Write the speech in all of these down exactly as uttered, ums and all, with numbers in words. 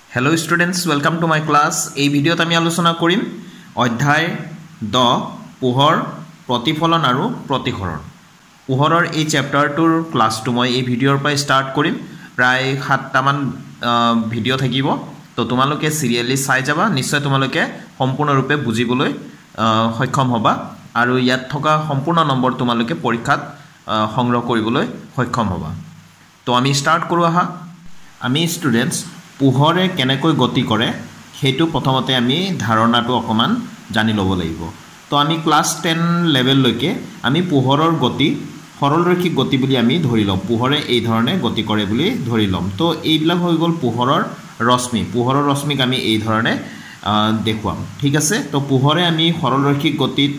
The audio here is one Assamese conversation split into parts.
Hello students, welcome to my class. এই ভিডিওত আমি আলোচনা কৰিম অধ্যায় দহ পোহৰ প্ৰতিফলন আৰু প্ৰতিসৰণ। পোহৰৰ এই চেপ্টাৰটোৰ ক্লাছটো মই এই ভিডিওৰ পৰা ষ্টাৰ্ট কৰিম। প্ৰায় সাতটা মান ভিডিও থাকিব। তো তোমালোকে সিৰিয়ালি চাই যাবা, নিশ্চয় তোমালোকে সম্পূৰ্ণৰূপে বুজিবলৈ সক্ষম হ'বা আৰু ইয়াত থকা সম্পূৰ্ণ নম্বৰ তোমালোকে পৰীক্ষাত সংগ্ৰহ কৰিবলৈ সক্ষম হ'বা। তো আমি ষ্টাৰ্ট কৰো আহা। আমি ষ্টুডেন্টস পোহৰে কেনেকৈ গতি কৰে সেইটো প্ৰথমতে আমি ধাৰণাটো অকমান জানি ল'ব লাগিব। তো আমি ক্লাছ দহ লেভেললৈকে আমি পোহৰৰ গতি সৰলৰৈখিক গতি বুলি আমি ধৰি লম। পোহৰে এই ধৰণে গতি কৰে বুলি ধৰি লম। তো এইবিলাক হৈ গ'ল পোহৰৰ ৰশ্মি। পোহৰৰ ৰশ্মিক আমি এই ধৰণে দেখুৱাম, ঠিক আছে। তো পোহৰে আমি সৰলৰৈখিক গতিত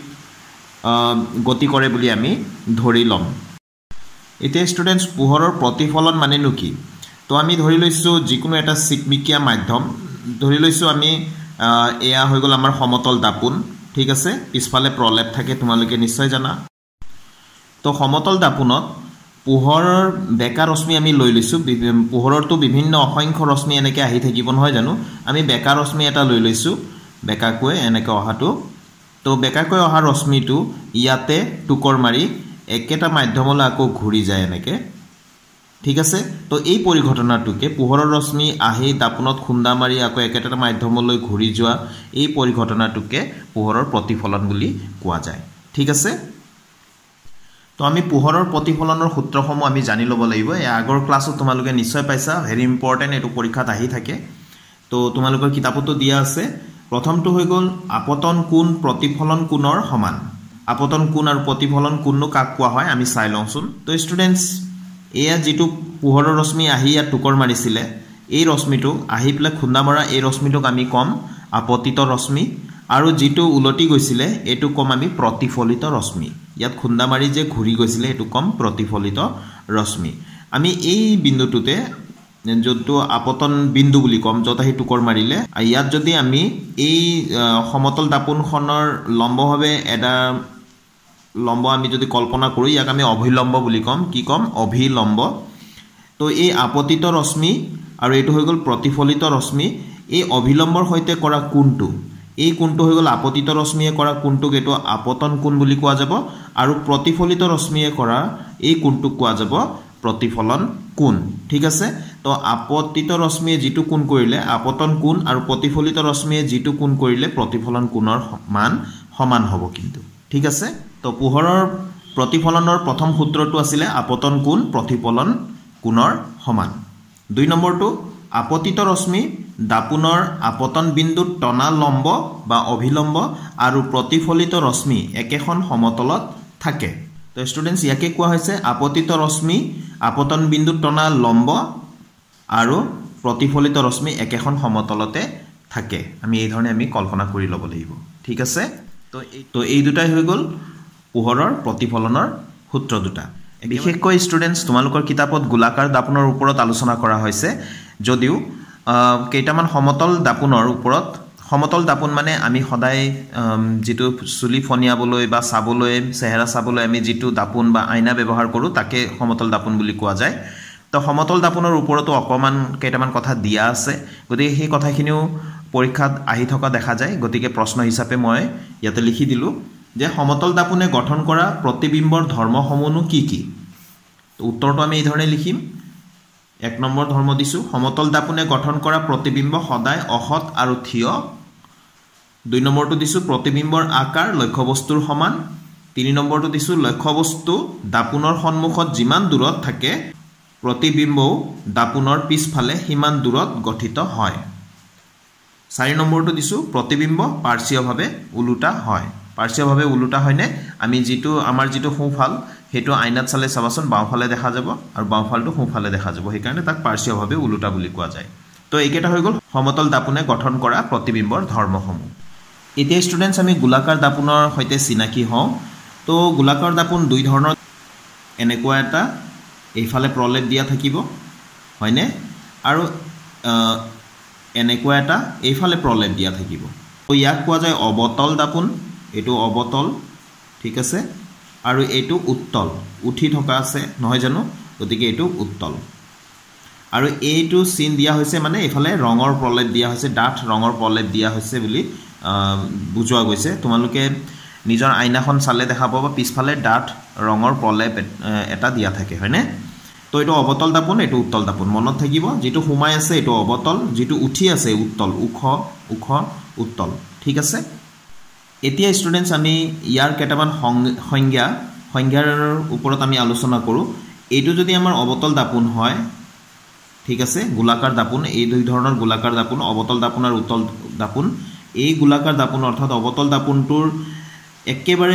গতি কৰে বুলি আমি ধৰি লম। এতিয়া ষ্টুডেন্টস পোহৰৰ প্ৰতিফলন মানেনো কি? তো আমি ধৰি লৈছো যিকোনো এটা চিকমিকিয়া মাধ্যম ধৰি লৈছো আমি এয়া হৈ গ'ল আমাৰ সমতল দাপোন, ঠিক আছে। পিছফালে প্ৰলেপ থাকে, তোমালোকে নিশ্চয় জানা। তো সমতল দাপোনত পোহৰৰ বেকা ৰশ্মি আমি লৈ লৈছো। পোহৰৰটো বিভিন্ন অসংখ্য ৰশ্মি এনেকৈ আহি থাকিব নহয় জানো। আমি বেকা ৰশ্মি এটা লৈ লৈছো, বেকাকৈ এনেকৈ অহাটো। তো বেকাকৈ অহা ৰশ্মিটো ইয়াতে টুকৰ মাৰি একেটা মাধ্যমলৈ আকৌ ঘূৰি যায় এনেকৈ, ঠিক আছে। তো এই পৰিঘটনাটোকে পোহৰৰ ৰশ্মি আহি দাপোনত খুন্দা মাৰি আকৌ একেটা মাধ্যমলৈ ঘূৰি যোৱা এই পৰিঘটনাটোকে পোহৰৰ প্ৰতিফলন বুলি কোৱা যায়, ঠিক আছে। তো আমি পোহৰৰ প্ৰতিফলনৰ সূত্ৰসমূহ আমি জানি ল'ব লাগিব। এই আগৰ ক্লাছত তোমালোকে নিশ্চয় পাইছা, ভেৰি ইম্পৰ্টেণ্ট, এইটো পৰীক্ষাত আহি থাকে। তো তোমালোকৰ কিতাপতো দিয়া আছে। প্ৰথমটো হৈ গ'ল আপতন কোণ প্ৰতিফলন কোণৰ সমান। আপতন কোণ আৰু প্ৰতিফলন কোণনো কাক কোৱা হয় আমি চাই লওঁচোন। তো ষ্টুডেন্টস এয়া যিটো পোহৰৰ ৰশ্মি আহি ইয়াত টুকৰ মাৰিছিলে, এই ৰশ্মিটোক আহি পেলাই খুন্দা মৰা এই ৰশ্মিটোক আমি কম আপতিত ৰশ্মি, আৰু যিটো উলটি গৈছিলে এইটো কম আমি প্ৰতিফলিত ৰশ্মি। ইয়াত খুন্দা মাৰি যে ঘূৰি গৈছিলে এইটো কম প্ৰতিফলিত ৰশ্মি। আমি এই বিন্দুটোতে যোনটো আপতন বিন্দু বুলি কম, য'ত আহি টুকৰ মাৰিলে, ইয়াত যদি আমি এই সমতল দাপোনখনৰ লম্বভাৱে এটা লম্ব আমি যদি কল্পনা কৰোঁ, ইয়াক আমি অভিলম্ব বুলি ক'ম। কি ক'ম? অভিলম্ব। তো এই আপতিত ৰশ্মি আৰু এইটো হৈ গ'ল প্ৰতিফলিত ৰশ্মি। এই অভিলম্বৰ সৈতে কৰা কোণটো, এই কোণটো হৈ গ'ল আপতিত ৰশ্মিয়ে কৰা কোণটোক এইটো আপতন কোণ বুলি কোৱা যাব, আৰু প্ৰতিফলিত ৰশ্মিয়ে কৰা এই কোণটোক কোৱা যাব প্ৰতিফলন কোণ, ঠিক আছে। তো আপতিত ৰশ্মিয়ে যিটো কোণ কৰিলে আপতন কোণ, আৰু প্ৰতিফলিত ৰশ্মিয়ে যিটো কোণ কৰিলে প্ৰতিফলন কোণৰ মান সমান হ'ব কিন্তু, ঠিক আছে। তো পোহৰৰ প্ৰতিফলনৰ প্ৰথম সূত্ৰটো আছিলে আপতন কোণ প্ৰতিফলন কোণৰ সমান। দুই নম্বৰটো আপতিত ৰশ্মি দাপোনৰ আপতন বিন্দুত টনা লম্ব বা অভিলম্ব আৰু প্ৰতিফলিত ৰশ্মি একেখন সমতলত থাকে। তো ষ্টুডেন্টস ইয়াকে কোৱা হৈছে আপতিত ৰশ্মি আপতন বিন্দুত টনা লম্ব আৰু প্ৰতিফলিত ৰশ্মি একেখন সমতলতে থাকে। আমি এই ধৰণে আমি কল্পনা কৰি ল'ব লাগিব, ঠিক আছে। তো তো এই দুটাই হৈ গ'ল পোহৰৰ প্ৰতিফলনৰ সূত্ৰ দুটা। বিশেষকৈ ষ্টুডেন্টস তোমালোকৰ কিতাপত গোলাকাৰ দাপোনৰ ওপৰত আলোচনা কৰা হৈছে, যদিও কেইটামান সমতল দাপোনৰ ওপৰত, সমতল দাপোন মানে আমি সদায় যিটো চুলি ফনিয়াবলৈ বা চাবলৈ, চেহেৰা চাবলৈ আমি যিটো দাপোন বা আইনা ব্যৱহাৰ কৰোঁ তাকে সমতল দাপোন বুলি কোৱা যায়। তো সমতল দাপোনৰ ওপৰতো অকণমান কেইটামান কথা দিয়া আছে, গতিকে সেই কথাখিনিও পৰীক্ষাত আহি থকা দেখা যায়। গতিকে প্ৰশ্ন হিচাপে মই ইয়াতে লিখি দিলোঁ যে সমতল দাপোনে গঠন কৰা প্ৰতিবিম্বৰ ধৰ্মসমূহনো কি কি? উত্তৰটো আমি এই ধৰণে লিখিম। এক নম্বৰ ধৰ্ম দিছোঁ, সমতল দাপোনে গঠন কৰা প্ৰতিবিম্ব সদায় অসৎ আৰু থিয়। দুই নম্বৰটো দিছোঁ প্ৰতিবিম্বৰ আকাৰ লক্ষ্যবস্তুৰ সমান। তিনি নম্বৰটো দিছোঁ লক্ষ্যবস্তু দাপোনৰ সন্মুখত যিমান দূৰত থাকে প্ৰতিবিম্বও দাপোনৰ পিছফালে সিমান দূৰত গঠিত হয়। চাৰি নম্বৰটো দিছোঁ প্ৰতিবিম্ব পাৰ্শ্বীয়ভাৱে ওলোটা হয়। পাৰ্শ্বীয়ভাৱে ওলোটা হয়নে? আমি যিটো আমাৰ যিটো সোঁফাল সেইটো আইনাত চালে চাবাচোন বাওঁফালে দেখা যাব আৰু বাওঁফালটো সোঁফালে দেখা যাব, সেইকাৰণে তাক পাৰ্শ্বীয়ভাৱে ওলোটা বুলি কোৱা যায়। তো এইকেইটা হৈ গ'ল সমতল দাপোনে গঠন কৰা প্ৰতিবিম্বৰ ধৰ্মসমূহ। এতিয়া ষ্টুডেন্টস আমি গোলাকাৰ দাপোনৰ সৈতে চিনাকি হওঁ। তো গোলাকাৰ দাপোন দুই ধৰণৰ, এনেকুৱা এটা এইফালে প্ৰলেপ দিয়া থাকিব হয়নে, আৰু এনেকুৱা এটা এইফালে প্ৰলেপ দিয়া থাকিব। তো ইয়াক কোৱা যায় অৱতল দাপোন। এইটো অৱতল, ঠিক আছে, আৰু এইটো উত্তল, উঠি থকা আছে নহয় জানো, গতিকে এইটো উত্তল। আৰু এইটো চিন দিয়া হৈছে মানে এফালে ৰঙৰ প্ৰলেপ দিয়া হৈছে ডাঠ ৰঙৰ প্ৰলেপ দিয়া হৈছে বুলি বুজোৱা গৈছে তোমালোকে নিজৰ আইনাখন চালে দেখা পাবা পিছফালে ডাঠ ৰঙৰ প্ৰলেপ এটা দিয়া থাকে হয়নে তো এটো অবতল দাপোন এটো উত্তল দাপোন মনত থাকিব যেটো হুমাই আছে এটো অবতল যেটো উঠি আছে উত্তল উখ উখ উত্তল ঠিক আছে এতিয়া স্টুডেন্টস আমি ইয়াৰ কেটামান সংজ্ঞা সংজ্ঞাৰ ওপৰত আমি আলোচনা কৰো এইটো যদি আমাৰ অবতল দাপোন হয় ঠিক আছে গোলাকাৰ দাপোন এই দুই ধৰণৰ গোলাকাৰ দাপোন অবতল দাপোন আৰু উত্তল দাপোন এই গোলাকাৰ দাপোন অৰ্থাৎ অবতল দাপোনটোৰ একেবাৰে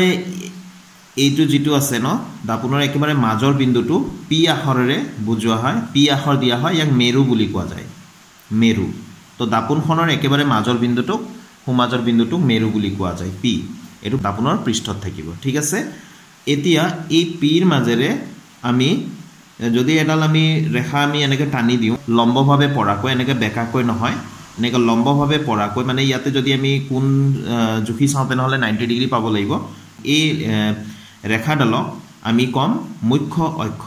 এইটো যেটো আছে ন দাপোনৰ একেবাৰে মাজৰ বিন্দুটো পি আখৰেৰে বুজোৱা হয় পি আখৰ দিয়া হয় ইয়াক মেৰু বুলি কোৱা যায় মেৰু তো দাপোনখনৰ একেবাৰে মাজৰ বিন্দুটোক হুমাজৰ বিন্দুটোক মেৰু বুলি কোৱা যায় পি এটো দাপোনৰ পৃষ্ঠত থাকিব ঠিক আছে এতিয়া এই পিৰ মাজেৰে আমি যদি এডাল আমি ৰেখা আমি এনেকৈ টানি দিও লম্বভাৱে পৰাকৈ এনেকৈ বেকাকৈ নহয় এনেকৈ লম্বভাৱে পৰাকৈ মানে ইয়াতে যদি আমি কোন জুখি চাওঁতে নহলে নব্বৈ ডিগ্ৰী পাব লাগিব এই ৰেখাডালক আমি কম মুখ্য অক্ষ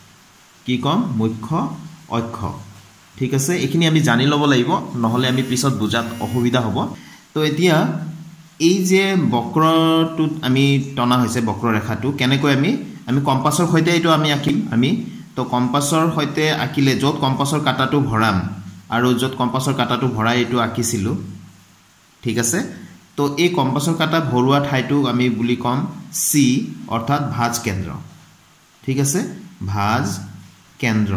কি কম মুখ্য অক্ষ ঠিক আছে এখিনি আমি জানি লব লাগিব নহলে আমি পিছত বুজাত অসুবিধা হ'ব তো এতিয়া এই যে বক্ৰটো আমি টনা হৈছে বক্ৰৰেখাটো কেনেকৈ আমি আমি কম্পাসৰ সৈতে এটো আমি আঁকিম আমি তো কম্পাসৰ সৈতে আঁকিলে যত কম্পাসৰ কাটাটো ভৰাম আৰু যত কম্পাসৰ কাটাটো ভৰাই এটো আঁকিছিলো ঠিক আছে তো এই কম্পাসৰ কাটা ভৰুৱা ঠাইটো আমি বুলি কম সি অৰ্থাৎ ভাজ কেন্দ্ৰ ঠিক আছে ভাজ কেন্দ্ৰ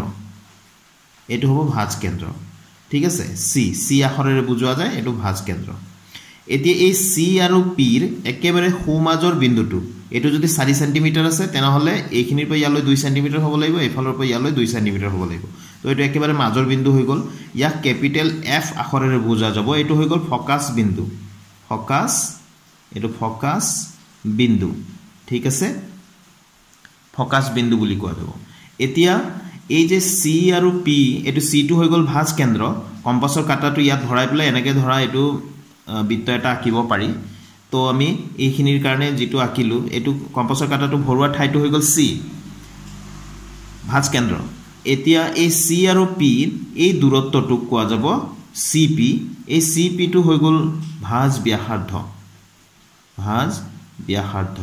এটো হ'ব ভাজ কেন্দ্ৰ ঠিক আছে সি সি আখৰেৰে বুজোৱা যায় এটো ভাজ কেন্দ্ৰ এতিয়া এই সি আৰু পিৰ একেবাৰে হুমাজৰ বিন্দুটো এটো যদি চাৰি সেন্টিমিটাৰ আছে তেনেহলে এইখিনিৰ পৰা ইয়ালৈ দুই সেন্টিমিটাৰ হ'ব লাগিব এফালৰ পৰা ইয়ালৈ দুই সেন্টিমিটাৰ হ'ব লাগিব তো এটো একেবাৰে মাজৰ বিন্দু হৈ গল ইয়াক ক্যাপিটেল এফ আখৰেৰে বুজা যাব এটো হৈ গল ফোকাস বিন্দু ফোকাস এটো ফোকাস বিন্দু ঠিক আছে ফোকাস বিন্দু বুলি কোৱা যাব এতিয়া এই যে সি আৰু পি এটো সি টু হৈ গল ভাজ কেন্দ্ৰ কম্পাসৰ কাটাটো ইয়াত ভৰাই পেলাই এনেকৈ ধৰা এটো বৃত্ত এটা আঁকিব পাৰি তো আমি এইখিনিৰ কাৰণে যেটো আঁকিলো এটো কম্পাসৰ কাটাটো ভৰুৱা ঠাইটো হৈ গল সি ভাজ কেন্দ্ৰ এতিয়া এই সি আৰু পি এই দূৰত্বটো কোৱা যাব সিপি এই সিপি টু হৈ গল ভাজ ব্যাসাৰ্ধ ভাজ ব্যাসাৰ্ধ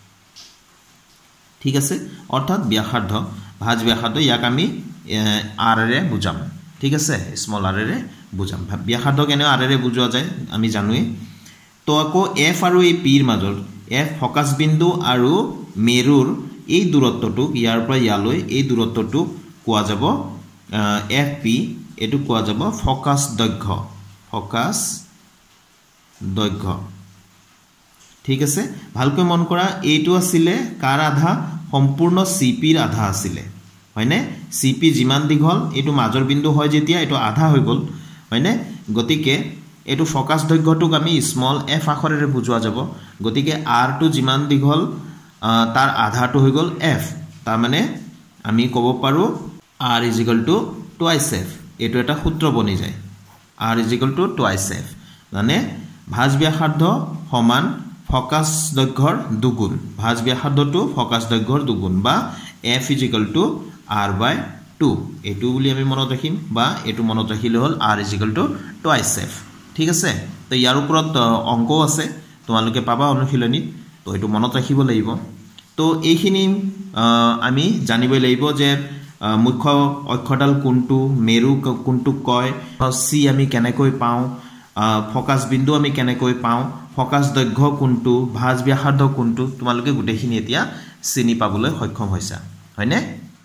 ঠিক আছে অৰ্থাৎ ব্যাসাৰ্ধ ভাজ ব্যাসাৰ্ধ ইয়াক আমি আর ৰে বুজাম ঠিক আছে স্মল আর ৰে বুজাম ব্যাসাৰ্ধ কেনে আর ৰে বুজোৱা যায় আমি জানোই তো আকৌ এফ আৰু এই পিৰ মাজৰ এফ ফোকাস বিন্দু আৰু মেৰুৰ এই দূৰত্বটো ইয়াৰ পৰা ইয়ালৈ এই দূৰত্বটো কোৱা যাব এফ পি এটো কোৱা যাব ফোকাস দৈৰ্ঘ্য ফোকাস দৈৰ্ঘ্য ঠিক আছে ভালকৈ মন কৰা এইটো আছিল কাৰ আধা সম্পূৰ্ণ সিপিৰ আধা আছিল হয়নে সিপি যিমান দীঘল এটো মাজৰ বিন্দু হয় যেতিয়া এটো আধা হৈ গল হয়নে গতিকে এটো ফোকাস দৈৰ্ঘ্যটোক আমি স্মল এফ আখৰেৰে বুজোৱা যাব গতিকে আর টু যিমান দীঘল তাৰ আধাটো হৈ গল এফ তাৰ মানে আমি ক'ব পাৰো r is equal to twice f এটো এটা সূত্ৰ বনি যায় r is equal to twice f মানে ভাজ ব্যাসাৰ্ধ সমান ফোকাস দৈৰ্ঘ্যৰ দুগুণ ভাজ ব্যাসাৰ্ধটো ফোকাস দৈৰ্ঘ্যৰ দুগুণ বা f is equal to r by two এটো বুলি আমি মনত ৰাখিম বা এটো মনত ৰাখিলে হল r is equal to twice f ঠিক আছে তো ইয়াৰ ওপৰত অংক আছে তোমালোকে পাবা অনুশীলনী তো এটো মনত ৰাখিব লাগিব তো এইখিনি আমি জানিব লাগিব যে মুখ্য অক্ষডাল কোনটো মেৰু কোনটো কয় সি আমি কেনেকৈ পাও ফোকাস বিন্দু আমি কেনেকৈ পাও ফোকাস দৈৰ্ঘ্য কোনটো ভাজ ব্যাসাৰ্ধ কোনটো তোমালোকে গুটেখিনি এতিয়া চিনি পাবলৈ সক্ষম হৈছা হয়নে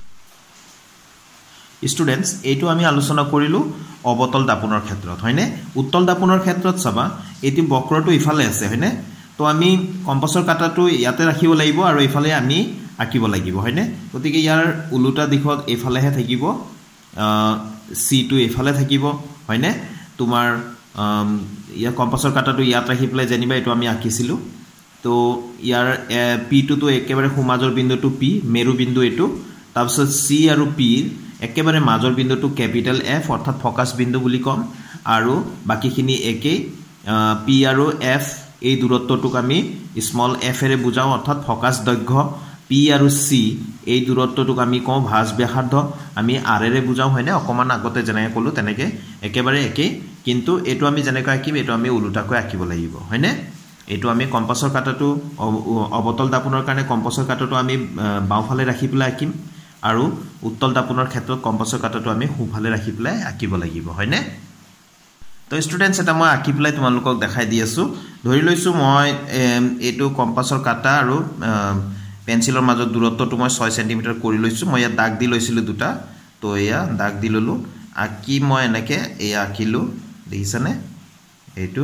স্টুডেন্টস এইটো আমি আলোচনা কৰিলো অবতল দাপোনৰ ক্ষেত্ৰত হয়নে উত্তল দাপোনৰ ক্ষেত্ৰত চাবা এটি বক্ৰটো ইফালে আছে হয়নে তো আমি কম্পাসৰ কাটাটো ইয়াতে ৰাখিব লাগিব আৰু ইফালে আমি আঁকিব লাগিব হয়নে গতিকে ইয়াৰ উলুটা দিশত এফালেহে থাকিব সি টু এফালে থাকিব হয়নে তোমাৰ ইয়াৰ কম্পাসৰ কাটাটো ইয়াত ৰাখি পেলাই জানিবা এটো আমি আঁকিছিলো তো ইয়াৰ পি টু তো একেবাৰে হুমাজৰ বিন্দুটো পি মেৰু বিন্দু এটো তাৰপিছত সি আৰু পি একেবাৰে মাজৰ বিন্দুটো ক্যাপিটেল এফ অৰ্থাৎ ফোকাস বিন্দু বুলি কম আৰু বাকিখিনি একে পি আৰু এফ এই দূৰত্বটোক আমি স্মল এফ এৰে বুজাও অৰ্থাৎ ফোকাস দৈৰ্ঘ্য P আৰু C এই দূৰত্বটোক আমি কওঁ ভাঁজ ব্যাসাৰ্ধ আমি R এৰে বুজাও হয়নে অকমান আগতে যেনেকৈ ক'লো তেনেকৈ একেবাৰে একে কিন্তু এটো আমি যেনেকৈ আঁকিম এটো আমি উলুটাকৈ আঁকিব লাগিব হয়নে এটো আমি কম্পাছৰ কাটাটো অবতল দাপনৰ কাৰণে কম্পাছৰ কাটাটো আমি বাওঁফালে ৰাখি পেলাই আঁকিম আৰু উত্তল দাপনৰ ক্ষেত্ৰত কম্পাছৰ কাটাটো আমি সোঁফালে ৰাখি পেলাই আঁকিব লাগিব হয়নে তো স্টুডেন্টস এটা মই আঁকি পেলাই তোমালোকক দেখাই দি আছো ধৰি লৈছো মই এটো কম্পাছৰ কাটা আৰু পেন্সিলৰ মাজত দূৰত্বটো মই ছয় সেন্টিমিটাৰ কৰি লৈছো মই ইয়াত দাগ দি লৈছিলো দুটা তো এয়া দাগ দি ললো আঁকি মই এনেকে এই আঁকিলো দেখিছানে এটো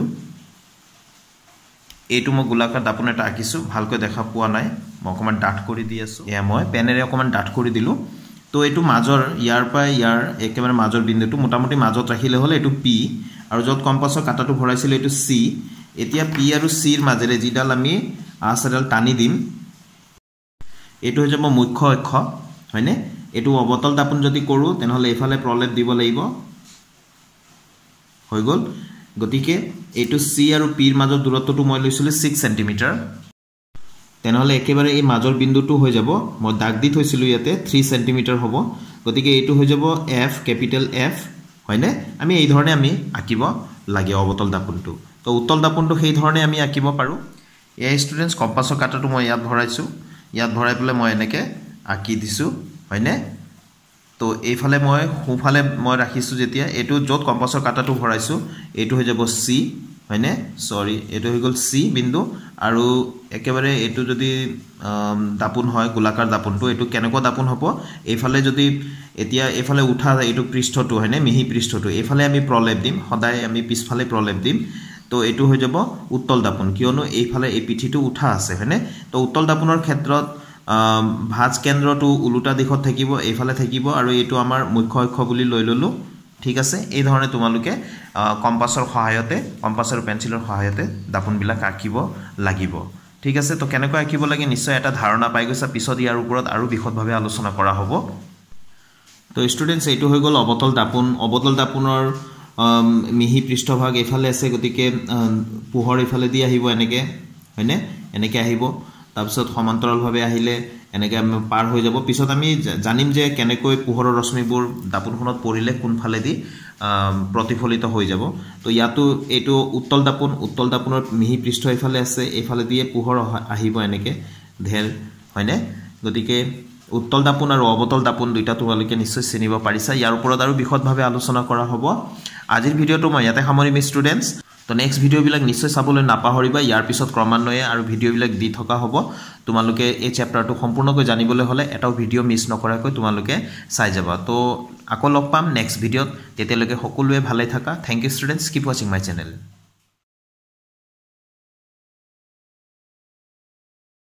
এটো মই গোলাকাৰ দাপন এটা আঁকিছো ভালকৈ দেখা পোৱা নাই মই অকমান ডাট কৰি দি আছো এয়া মই পেনেৰে অকমান ডাট কৰি দিলো তো এটো মাজৰ ইয়াৰ পৰা ইয়াৰ একেবাৰে মাজৰ বিন্দুটো মোটামুটি মাজত ৰাখিলে হলে এটো P আৰু যত কম্পাছৰ কাটাটো ভৰাইছিল এটো C এতিয়া P আৰু C ৰ মাজেৰে জিডাল আমি আছডাল টানি দিম এটো হৈ যাব মুখ্য অক্ষ হয়নে এটো অবতল দাপন যদি কৰো তেনেহলে এফালে প্ৰলেপ দিব লাগিব হৈ গল গতিকে এটো C আৰু P ৰ মাজৰ দূৰত্বটো মই লৈছিল ছয় সেন্টিমিটাৰ তেনেহলে একেবাৰে এই মাজৰ বিন্দুটো হৈ যাব মই দাগ দি থৈছিলো ইয়াতে তিন সেন্টিমিটাৰ হ'ব গতিকে এটো হৈ যাব F ক্যাপিটাল F হয়নে আমি এই ধৰণে আমি আঁকিব লাগে অবতল দাপনটো তো উত্তল দাপনটো সেই ধৰণে আমি আঁকিব পাৰো এই স্টুডেন্টস কম্পাছৰ কাটাটো মই ইয়াত ভৰাইছো ইয়াত ভৰাই পেলে মই এনেকে আঁকি দিছো হয়নে তো এইফালে মই সোঁফালে মই ৰাখিছো যেতিয়া এটো যত কম্পাছৰ কাটাটো ভৰাইছো এটো হৈ যাব C হয়নে সৰি এটো হৈ গল C বিন্দু আৰু একেবাৰে এটো যদি দাপন হয় গোলাকাৰ দাপনটো এটো কেনেকৈ দাপন হ'ব এইফালে যদি এতিয়া এইফালে উঠা এটো পৃষ্ঠটো হয়নে মিহি পৃষ্ঠটো এইফালে আমি প্ৰলেপ দিম সদায় আমি পিছফালে প্ৰলেপ দিম তো এটো হৈ যাব উত্তল দাপন কিয়নো এইফালে এই পিঠিটো উঠা আছে হয়নে তো উত্তল দাপনৰ ক্ষেত্ৰত ভাঁজ কেন্দ্ৰটো উলুটা দিশত থাকিব এইফালে থাকিব আৰু এটো আমাৰ মুখ্য অক্ষ বুলি লৈ ললো ঠিক আছে এই ধৰণে তোমালোকে কম্পাছৰ সহায়তে কম্পাছ আৰু পেন্সিলৰ সহায়তে দাপন বিলাক আঁকিব লাগিব ঠিক আছে তো কেনেকৈ আঁকিব লাগে নিশ্চয় এটা ধাৰণা পাই গৈছা পিছত ইয়াৰ ওপৰত আৰু বিশদভাৱে আলোচনা কৰা হ'ব তো স্টুডেন্টস এইটো হৈ গল অবতল দাপন অবতল দাপনৰ মিহি পৃষ্ঠভাগ এফালে আছে গতিকে পোহৰ এফালে দি আহিব এনেকে হয়নে এনেকে আহিব তাৰপিছত সমান্তৰালভাৱে আহিলে এনেকে আমি পাৰ হৈ যাব পিছত আমি জানিম যে কেনেকৈ পোহৰৰ ৰশ্মিবোৰ দাপনখনত পৰিলে কোনফালে দি প্ৰতিফলিত হৈ যাব তো ইয়াতো এটো উত্তল দাপন উত্তল দাপনৰ মিহি পৃষ্ঠ এফালে আছে এফালে দিয়ে পোহৰ আহিব এনেকে ধেৰ হয়নে গতিকে উত্তল দাপন আৰু অবতল দাপন দুইটা তোমালোকে নিশ্চয় চিনিব পাৰিছা ইয়াৰ ওপৰত আৰু বিশদভাৱে আলোচনা কৰা হ'ব আজিৰ ভিডিওটো মই ইয়াতে সামৰিম স্টুডেন্টস তো নেক্সট ভিডিও বিলাক নিশ্চয় চাবলৈ নাপাহৰিবা ইয়াৰ পিছত ক্ৰমান্বয়ে আৰু ভিডিও বিলাক দি থকা হ'ব তোমালোকে এই চ্যাপ্টাৰটো সম্পূৰ্ণকৈ জানিবলৈ হলে এটাও ভিডিও মিছ নকৰাকৈ তোমালোকে চাই যাবা তো আকৌ লগ পাম নেক্সট ভিডিওত তেতিয়ালৈকে সকলোৱে ভালে থাকা thank you students keep watching my channel